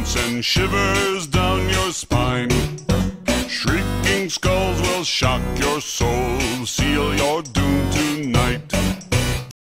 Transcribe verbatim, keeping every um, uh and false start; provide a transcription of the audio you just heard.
send shivers down your spine. Shrieking skulls will shock your